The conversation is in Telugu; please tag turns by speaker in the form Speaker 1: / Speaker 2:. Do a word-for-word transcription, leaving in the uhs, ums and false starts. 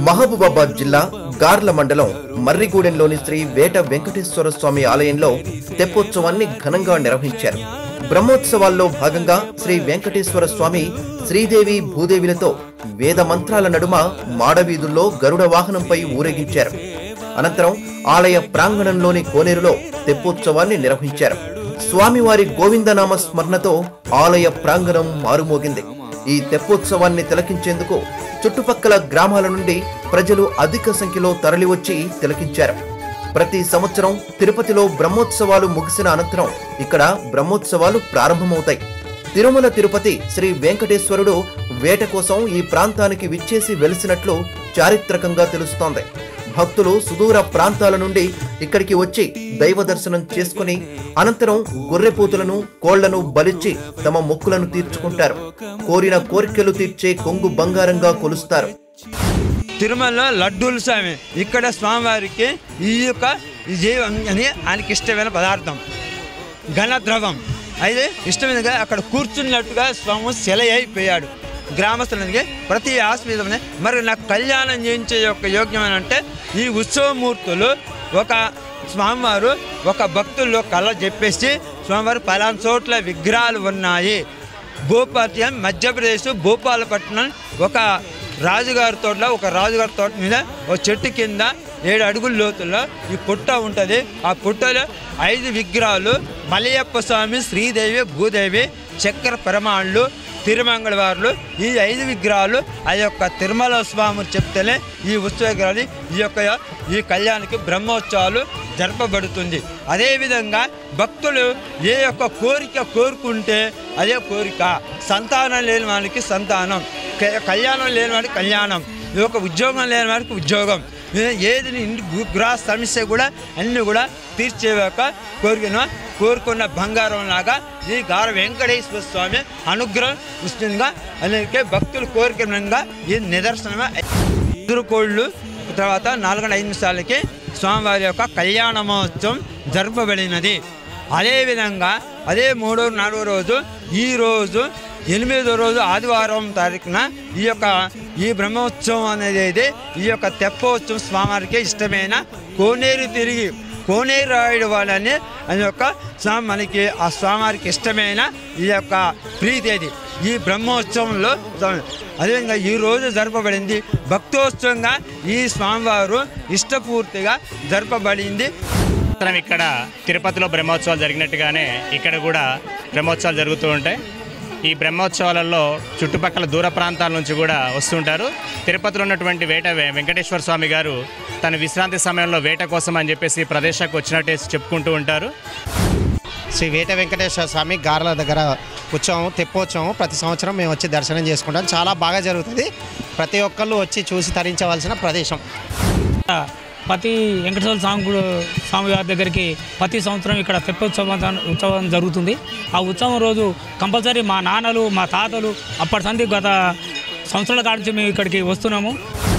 Speaker 1: మహబూబాబాద్ జిల్లా గార్ల మండలం మర్రిగూడెంలోని శ్రీ వేట వెంకటేశ్వర స్వామి ఆలయంలో తెప్పోత్సవాన్ని ఘనంగా నిర్వహించారు. బ్రహ్మోత్సవాల్లో భాగంగా శ్రీ వెంకటేశ్వర స్వామి శ్రీదేవి భూదేవిలతో వేద మంత్రాల నడుమ మాడవీధుల్లో గరుడ వాహనంపై ఊరేగించారు. అనంతరం ఆలయ ప్రాంగణంలోని కోనేరులో తెప్పోత్సవాన్ని నిర్వహించారు. స్వామివారి గోవిందనామ స్మరణతో ఆలయ ప్రాంగణం మారుమోగింది. ఈ తెప్పోత్సవాన్ని తిలకించేందుకు చుట్టుపక్కల గ్రామాల నుండి ప్రజలు అధిక సంఖ్యలో తరలివచ్చి తిలకించారు. ప్రతి సంవత్సరం తిరుపతిలో బ్రహ్మోత్సవాలు ముగిసిన అనంతరం ఇక్కడ బ్రహ్మోత్సవాలు ప్రారంభమవుతాయి. తిరుమల తిరుపతి శ్రీ వెంకటేశ్వరుడు వేట కోసం ఈ ప్రాంతానికి విచ్చేసి వెలిసినట్లు చారిత్రకంగా తెలుస్తోంది. భక్తులు సుదూర ప్రాంతాల నుండి ఇక్కడికి వచ్చి దైవ దర్శనం చేసుకుని అనంతరం గొర్రెపోతులను కోళ్లను బలిచ్చి తమ మొక్కులను తీర్చుకుంటారు. కోరిన కోరికలు తీర్చే కొంగు బంగారంగా కొలుస్తారు.
Speaker 2: తిరుమలలో లడ్డూలు స్వామి ఇక్కడ స్వామివారికి ఈ యొక్క అని ఆయనకి ఇష్టమైన పదార్థం ఘనద్రవం అయితే ఇష్టమైనగా అక్కడ కూర్చున్నట్టుగా స్వామి శిల అయిపోయాడు. గ్రామస్తులకి ప్రతి ఆస్పదమే మరి నాకు కళ్యాణం చేయించే యొక్క యోగ్యం అంటే ఈ ఉత్సవమూర్తులు ఒక స్వామివారు ఒక భక్తుల్లో కళ చెప్పేసి స్వామివారు పలానా చోట్ల విగ్రహాలు ఉన్నాయి. భూపాలి మధ్యప్రదేశ్ భూపాలపట్నం ఒక రాజుగారి తోటలో ఒక రాజుగారి తోట మీద ఒక చెట్టు కింద ఏడు అడుగుల లోతుల్లో ఈ పుట్ట ఉంటుంది. ఆ పుట్టలో ఐదు విగ్రహాలు మలయప్ప స్వామి, శ్రీదేవి, భూదేవి, చక్ర పరమాణులు, తిరుమంగళవారులు ఈ ఐదు విగ్రహాలు ఆ యొక్క తిరుమల స్వామి చెప్తేనే ఈ ఉత్సవ విగ్రహాలు ఈ యొక్క ఈ కళ్యాణానికి బ్రహ్మోత్సవాలు జరపబడుతుంది. అదేవిధంగా భక్తులు ఏ యొక్క కోరిక కోరుకుంటే అదే కోరిక. సంతానం లేని వారికి సంతానం, కళ్యాణం లేని వారికి కళ్యాణం, ఈ యొక్క ఉద్యోగం లేని వారికి ఉద్యోగం, ఏది గృహ సమస్య కూడా అన్నీ కూడా తీర్చే యొక్క కోరికను కోరుకున్న బంగారం లాగా ఈ గార వెంకటేశ్వర స్వామి అనుగ్రహం ఇష్టంగా అలాగే భక్తుల కోరికగా ఈ నిదర్శనమే. ఎదురుకోళ్ళు తర్వాత నాలుగు ఐదు నిమిషాలకి స్వామివారి యొక్క కళ్యాణ మహోత్సవం జరపబడినది. అదేవిధంగా అదే మూడో నాలుగో రోజు ఈరోజు ఎనిమిదో రోజు ఆదివారం తారీఖున ఈ యొక్క ఈ బ్రహ్మోత్సవం అనేది ఈ యొక్క తెప్పోత్సవం స్వామివారికి ఇష్టమైన కోనేరు తిరిగి కోనేరు రాయడం వాళ్ళని అని యొక్క స్వామి మనకి ఆ స్వామివారికి ఇష్టమైన ఈ యొక్క ప్రీతి అది ఈ బ్రహ్మోత్సవంలో అదేవిధంగా ఈరోజు జరపబడింది. భక్తోత్సవంగా ఈ స్వామివారు ఇష్టపూర్తిగా జరపబడింది.
Speaker 3: ఇక్కడ తిరుపతిలో బ్రహ్మోత్సవాలు జరిగినట్టుగానే ఇక్కడ కూడా బ్రహ్మోత్సవాలు జరుగుతూ ఉంటాయి. ఈ బ్రహ్మోత్సవాలలో చుట్టుపక్కల దూర ప్రాంతాల నుంచి కూడా వస్తుంటారు. తిరుపతిలో ఉన్నటువంటి వేట వెంకటేశ్వర స్వామి గారు తన విశ్రాంతి సమయంలో వేట కోసం అని చెప్పేసి ప్రదేశానికి వచ్చినట్టే చెప్పుకుంటూ ఉంటారు.
Speaker 4: శ్రీ వేట వెంకటేశ్వర స్వామి గార్ల దగ్గర ఉత్సవం తెప్పోత్సవం ప్రతి సంవత్సరం మేము వచ్చి దర్శనం చేసుకుంటాం. చాలా బాగా జరుగుతుంది. ప్రతి ఒక్కళ్ళు వచ్చి చూసి తరించవలసిన ప్రదేశం.
Speaker 5: ప్రతి వెంకటేశ్వర స్వామి స్వామి గారి దగ్గరికి ప్రతి సంవత్సరం ఇక్కడ తెప్పోత్సవం ఉత్సవం జరుగుతుంది. ఆ ఉత్సవం రోజు కంపల్సరీ మా నాన్నలు మా తాతలు అప్పటి సంది గత సంవత్సరాల కాడి నుంచి మేము ఇక్కడికి వస్తున్నాము.